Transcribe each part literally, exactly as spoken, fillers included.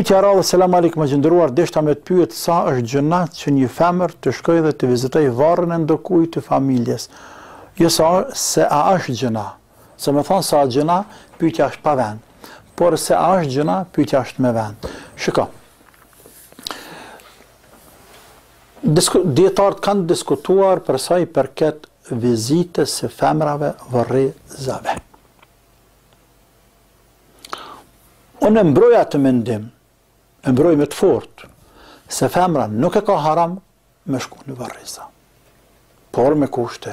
Pyetja radhës, selam aleikum më gjendëruar, deshta me të pyet sa është gjënat që një femër të shkojë dhe të vizitoj varrin e ndokujt të familjes. Jo sa se a është gjëna. Se më thonë sa gjëna, pyetja është pa vend. Por se a është gjëna, pyetja është me vend. Shiko. Dietarët kanë diskutuar për sa i përket vizitës së femrave varrezave. Unë mbroj atë mendim, mbroj me të fortë, se femra nuk e ka haram me shku në varreza, por me kushte.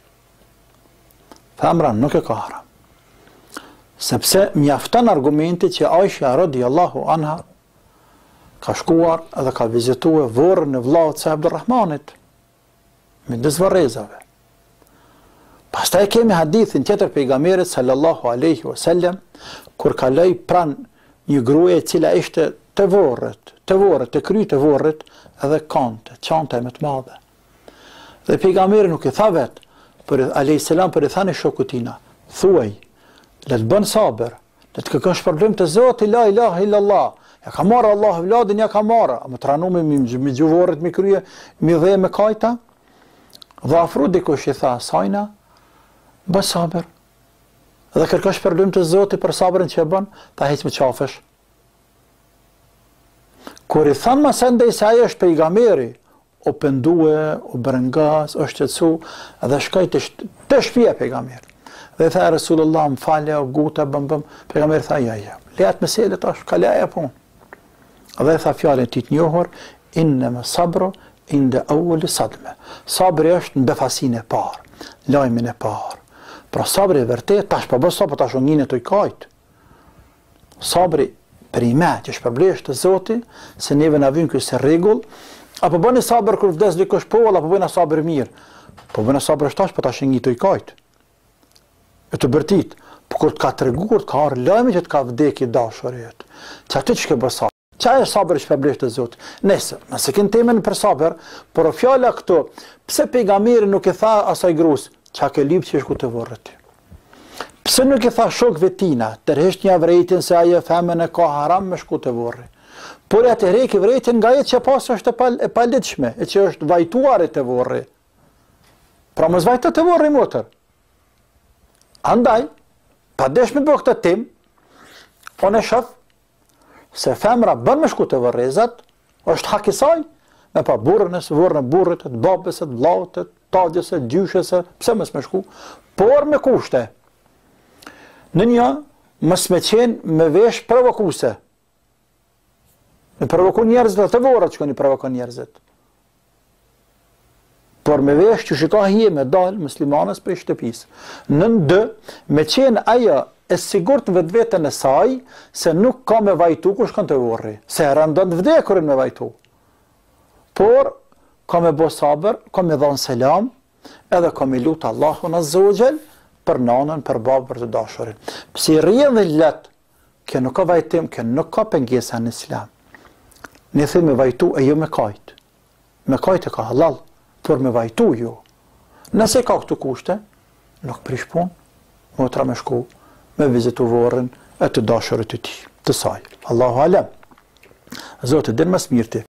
Femra nuk e ka haram. Sepse mjafton argumenti që Aisha radhiyallahu anha ka shkuar edhe ka vizituar varrin e vllaut të Abdurrahmanit, midis varrezave. Pastaj kemi hadithin tjetër pejgamberit sallallahu alaihi wasallam kur kaloi pranë një gruaje e cila ishte të vorret, të vorret, të kry të vorret edhe kante, çanta më të madhe. Dhe pejgamberi nuk i tha vet, për alayhis salam për i thani shokut tina, thuaj, le të bën sabër, le të kërkosh shpërblim të Zotit, la ilaha illallah. Ja ka marrë Allah vladin, ja ka marrë, a më tranu me me gjuvorrit me krye, me dhe me kajta. Dhe afru dikush i tha, sajna, bë sabër. Dhe kërkosh shpërblim të Zotit për sabrin që e bën, ta heq me qafësh. Kur i thanë më sende se ajo është pejgamberi, o pendue, o brengas, o shqetësu, dhe shkoj të, të shtëpia pejgamberi. Dhe i tha Resulullah, më falja, o guta, bëm bëm, pejgamberi tha, ja, ja, lejat me sele tash, ka leja pun. Dhe i tha fjallin ti të njohur, inne me sabro, inde awli sadme. Sabri është në befasin e parë, lajmin e parë. Pra sabri e vërtet, tash për bësë sabër, tash unë të i kajtë. Sabri për i me që shpërblesh të Zoti, se neve në vynë kësë regull, apo bëni sabër kër vdes dikush po, apo bëni sabër mirë. Po bëni sabër është tash, për tash një të i kajtë. E të bërtit, për kur të ka të regur, të ka arë lajme që të ka vdek i dashurit. Që aty që ke bërë sabër. Qa e sabër i shpërblesh të Zoti? Nëse, nëse kënë temen për sabër, por o fjalla këto, pse pejgamberi nuk e tha asaj grus, qa ke lip që shku të vorët. Pse nuk i tha shokëve tina, tërhesht një vrejtin se aje femën e ka haram me shku të vorë. Por e të reki vrejtin nga jetë që pasë është e palitshme, e që është vajtuar e të vorë. Pra më zvajtë të vorë i motër. Andaj, pa desh me bë këtë tim, unë e shëf, se femra bën me shku të vorezat, është hakisaj, me pa burënës, vorën e burët, të babës, të vlautët, tadjëse, gjyshese, pse mës me shku, por me kushte. Në një, mës me qenë me vesh provokuse. Me provoku njerëzit, të vorët që këni provoku njerëzit. Por me vesh që shika hije me dalë muslimanës për i shtëpis. Në ndë, me qenë aja e sigurt në vetë vetën e saj, se nuk ka me vajtu kush kanë të vorri. Se e rëndon të vdekurin me vajtu. Por, ka me bo sabër, ka me dhonë selam, edhe ka me lutë Allahun Azza wa Jall për nanën, për babë, për të dashurin. Pse rrjedh dhe letë, kë nuk ka vajtim, kë nuk ka pengesa në islam. Ne thëmë me vajtu e jo me kajtë. Me kajtë e ka halal, por me vajtu jo. Nëse ka këtu kushte, nuk prish pun, motra me shku, me vizitu vorën e të dashurit të ti, të saj. Allahu alem. Zotë, din mas mirti.